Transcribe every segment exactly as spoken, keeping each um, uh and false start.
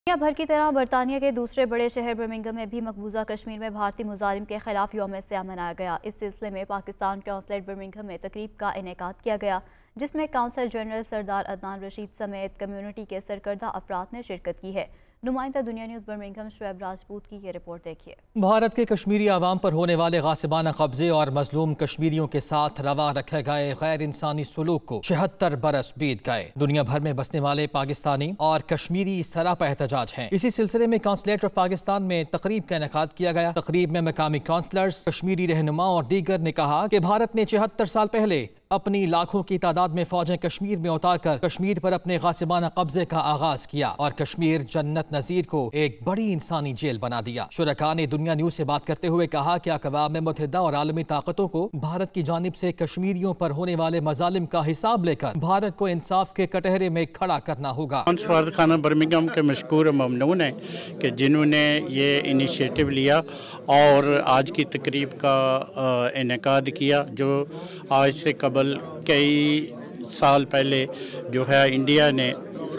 دنیا بھر کی طرح برطانیہ کے دوسرے بڑے شہر برمنگھم میں بھی مقبوضہ کشمیر میں بھارتی مظالم کے خلاف یوم سیاہ منایا گیا۔ اس سلسلے میں پاکستان قونصلیٹ برمنگھم میں تقریب کا انعقاد کیا گیا، جس میں قونصل جنرل سردار عدنان رشید سمیت کمیونٹی کے سرکردہ افراد نے شرکت کی ہے۔ نمائندہ دنیا نیوز برمنگھم شعیب راجپوت کی یہ رپورٹ دیکھیے۔ بھارت کے کشمیری عوام پر ہونے والے غاصبانہ قبضے اور مظلوم کشمیریوں کے ساتھ روا رکھے گئے غیر انسانی سلوک کو چھہتر برس بیت گئے۔ دنیا بھر میں بسنے والے پاکستانی اور کشمیری سراپا احتجاج ہیں۔ اسی سلسلے میں قونصلیٹ آف پاکستان میں تقریب کا انعقاد کیا گیا۔ تقریب میں مقامی کونسلرز، کشمیری رہنما اور دیگر نے کہا کہ بھارت نے چھہتر سال پہلے اپنی لاکھوں کی تعداد میں فوجیں کشمیر میں اتار کر کشمیر پر اپنے غاصبانہ قبضے کا آغاز کیا اور کشمیر جنت نظیر کو ایک بڑی انسانی جیل بنا دیا۔ شرکاء نے دنیا نیوز سے بات کرتے ہوئے کہا کہ اقوام متحدہ اور عالمی طاقتوں کو بھارت کی جانب سے کشمیریوں پر ہونے والے مظالم کا حساب لے کر بھارت کو انصاف کے کٹہرے میں کھڑا کرنا ہوگا۔ سفارت خانہ برمنگھم کے مشکور و ممنون ہیں کہ جنہوں نے یہ انیشیٹو لیا اور آج کی تقریب کا انعقاد کیا، جو آج سے قبل کئی سال پہلے جو ہے انڈیا نے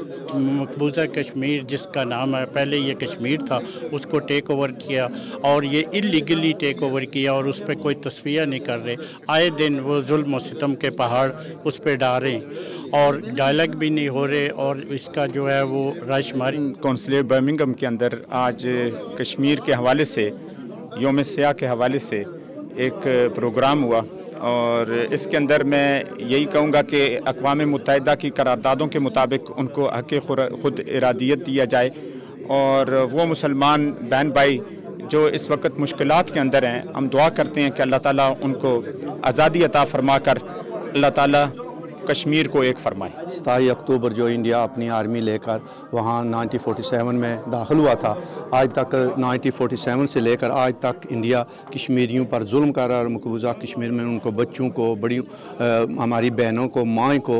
مقبوضہ کشمیر، جس کا نام ہے پہلے یہ کشمیر تھا، اس کو ٹیک اوور کیا اور یہ انلیگلی ٹیک اوور کیا اور اس پہ کوئی تصفیہ نہیں کر رہے۔ آئے دن وہ ظلم و ستم کے پہاڑ اس پہ ڈال رہے ہیں اور ڈائلاگ بھی نہیں ہو رہے اور اس کا جو ہے وہ رائے شماری۔ قونصلیٹ برمنگھم کے اندر آج کشمیر کے حوالے سے، یوم سیاہ کے حوالے سے ایک پروگرام ہوا اور اس کے اندر میں یہی کہوں گا کہ اقوام متحدہ کی قراردادوں کے مطابق ان کو حق خود ارادیت دیا جائے اور وہ مسلمان بہن بھائی جو اس وقت مشکلات کے اندر ہیں، ہم دعا کرتے ہیں کہ اللہ تعالیٰ ان کو آزادی عطا فرما کر اللہ تعالیٰ کشمیر کو ایک فرمائے۔ ستائیس اکتوبر جو انڈیا اپنی آرمی لے کر وہاں نائنٹین فورٹی سیون میں داخل ہوا تھا، آج تک نائنٹین فورٹی سیون سے لے کر آج تک انڈیا کشمیریوں پر ظلم کر رہا ہے اور مقبوضہ کشمیر میں ان کو بچوں کو، بڑی ہماری بہنوں کو، مائیں کو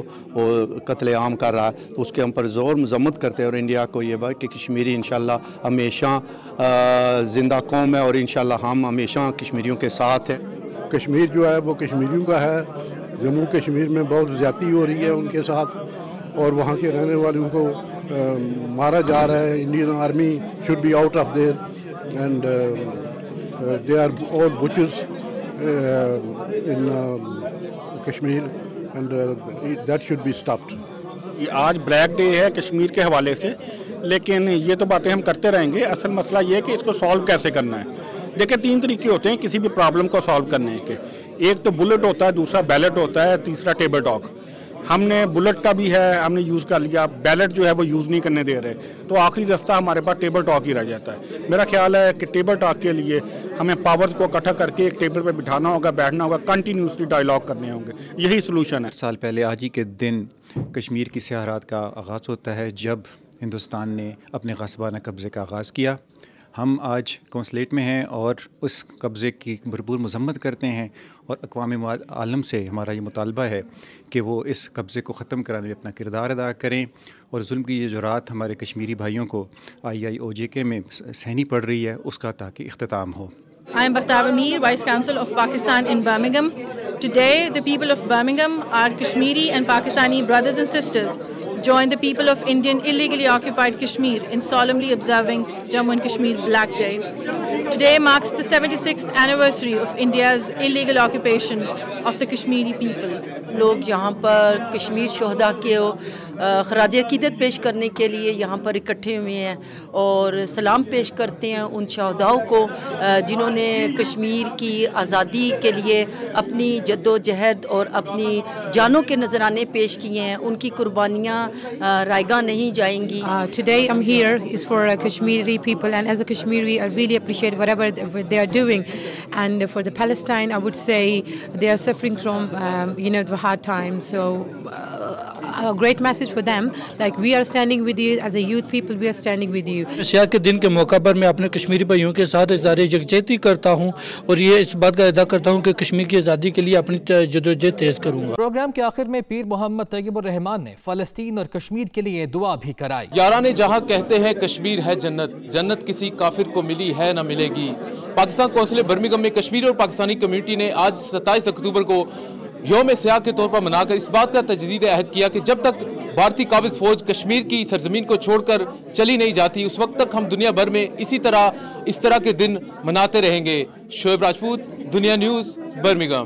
قتل عام کر رہا ہے۔ تو اس کے ہم پر زور مذمت کرتے ہیں اور انڈیا کو یہ بات کہ کشمیری انشاءاللہ ہمیشہ زندہ قوم ہے اور انشاءاللہ ہم ہمیشہ کشمیریوں کے ساتھ ہیں۔ کشمیر جو ہے وہ کشمیریوں کا ہے۔ جموں کشمیر میں بہت زیادتی ہو رہی ہے ان کے ساتھ اور وہاں کے رہنے والوں کو مارا جا رہا ہے۔ Indian army should be out of there and they are all bitches in Kashmir and that should be stopped. یہ آج بلیک ڈے ہے کشمیر کے حوالے سے، لیکن یہ تو باتیں ہم کرتے رہیں گے۔ اصل مسئلہ یہ ہے کہ اس کو سالو کیسے کرنا ہے۔ دیکھیں، تین طریقے ہوتے ہیں کسی بھی پرابلم کو سالو کرنے کے۔ ایک تو بلٹ ہوتا ہے، دوسرا بیلٹ ہوتا ہے، تیسرا ٹیبل ٹاک۔ ہم نے بلٹ کا بھی ہے، ہم نے یوز کر لیا، بیلٹ جو ہے وہ یوز نہیں کرنے دے رہے، تو آخری رستہ ہمارے پاس ٹیبل ٹاک ہی رہ جاتا ہے۔ میرا خیال ہے کہ ٹیبل ٹاک کے لیے ہمیں پاورز کو اکٹھا کر کے ایک ٹیبل پہ بٹھانا ہوگا، بیٹھنا ہوگا، کنٹینیوسلی ڈائیلاگ کرنے ہوں گے، یہی سلوشن ہے۔ سال پہلے آج ہی کے دن کشمیر کی سیاحت کا آغاز ہوتا ہے جب ہندوستان نے اپنے غاصبانہ قبضے کا آغاز کیا۔ ہم آج قونصلیٹ میں ہیں اور اس قبضے کی بھرپور مذمت کرتے ہیں اور اقوام عالم سے ہمارا یہ مطالبہ ہے کہ وہ اس قبضے کو ختم کرانے میں اپنا کردار ادا کریں اور ظلم کی یہ جرات ہمارے کشمیری بھائیوں کو آئی آئی او جے کے میں سہنی پڑ رہی ہے، اس کا تاکہ اختتام ہو۔ I am Bakhtar Amir, Vice Consul of Pakistan in Birmingham. Today, the people of Birmingham, our Kashmiri and Pakistani brothers and sisters, join the people of Indian illegally occupied Kashmir in solemnly observing Jammu and Kashmir Black Day. Today marks the seventy-sixth anniversary of India's illegal occupation of the Kashmiri people. لوگ یہاں پر کشمیر شہداء کے خراج عقیدت پیش کرنے کے لیے یہاں پر اکٹھے ہوئے ہیں اور سلام پیش کرتے ہیں ان شہداؤں کو جنہوں نے کشمیر کی آزادی کے لیے اپنی جد و جہد اور اپنی جانوں کے نذرانے پیش کیے ہیں۔ ان کی قربانیاں رائیگاں نہیں جائیں گی۔ Today I'm here is for Kashmiri people, and as a Kashmiri I really appreciate whatever they are doing, and for the Palestine I would say they are suffering from um, you know the hard time, so uh, a great message for them, like we are standing with you as a youth people, we are standing with you. سیاہ کے دن کے موقع پر میں اپنے کشمیری بھائیوں کے ساتھ اظہار یکجہتی کرتا ہوں اور یہ اس بات کا ادا کرتا ہوں کہ کشمیر کی آزادی کے لیے اپنی جدوجہد تیز کروں گا۔ پروگرام کے آخر میں پیر محمد طیب الرحمان نے فلسطین اور کشمیر کے لیے دعا بھی کرائی۔ یاران جہاں کہتے ہیں کشمیر ہے جنت، جنت کسی کافر کو ملی ہے نہ ملے گی۔ پاکستان قونصل برمنگھم میں کشمیری اور پاکستانی کمیونٹی نے آج ستائیس اکتوبر کو यौम सियाह के तौर पर मनाकर इस बात का तजदीद अहद किया कि जब तक भारतीय काबिज फौज कश्मीर की सरजमीन को छोड़कर चली नहीं जाती उस वक्त तक हम दुनिया भर में इसी तरह इस तरह के दिन मनाते रहेंगे। शोएब राजपूत, दुनिया न्यूज़, बर्मिंघम।